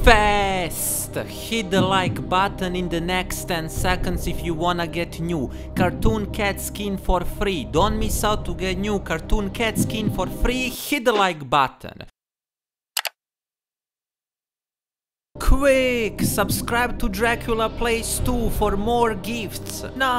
Fast! Hit the like button in the next 10 seconds if you wanna get new Cartoon Cat skin for free. Don't miss out to get new Cartoon Cat skin for free. Hit the like button. Quick! Subscribe to Dracula Plays 2 for more gifts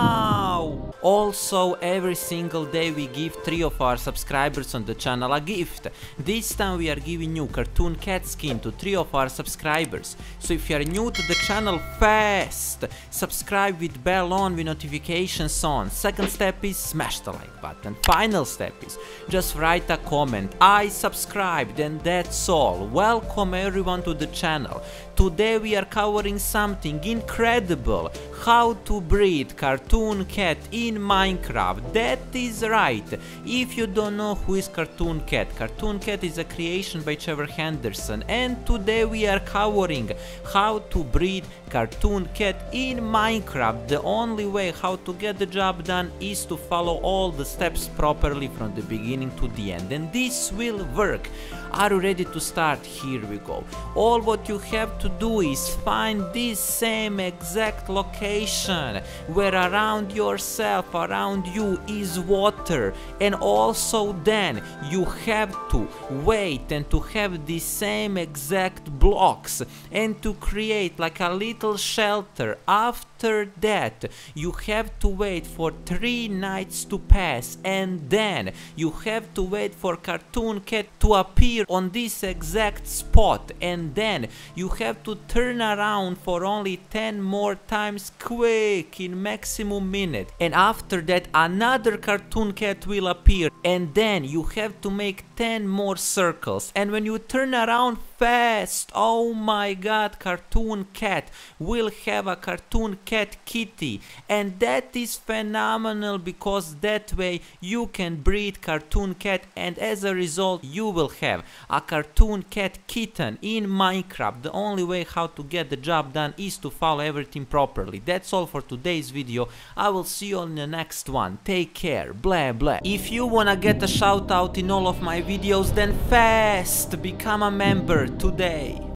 now! Also, every single day we give 3 of our subscribers on the channel a gift. This time we are giving you Cartoon Cat skin to 3 of our subscribers. So if you are new to the channel, fast! Subscribe with bell on, with notifications on. Second step is smash the like button. Final step is just write a comment. I subscribed, and that's all. Welcome everyone to the channel. Today we are covering something incredible. How to breed Cartoon Cat in Minecraft. That is right. If you don't know who is Cartoon Cat is a creation by Trevor Henderson, and today we are covering how to breed Cartoon Cat in Minecraft. The only way how to get the job done is to follow all the steps properly from the beginning to the end, and this will work. Are you ready to start? Here we go. All what you have to do is find this same exact location where around yourself, around you is water, and also then you have to wait and to have the same exact blocks and to create like a little shelter. After that you have to wait for 3 nights to pass, and then you have to wait for Cartoon Cat to appear on this exact spot, and then you have to turn around for only 10 more times, quick, in maximum minute, and after that another Cartoon Cat will appear, and then you have to make 10 more circles, and when you turn around fast, oh my god, Cartoon Cat will have a Cartoon Cat kitty, and that is phenomenal because that way you can breed Cartoon Cat, and as a result you will have a Cartoon Cat kitten in Minecraft. The only way how to get the job done is to follow everything properly. That's all for today's video. I will see you on the next one. Take care. Blah blah. If you wanna get a shout out in all of my videos, then fast become a member today.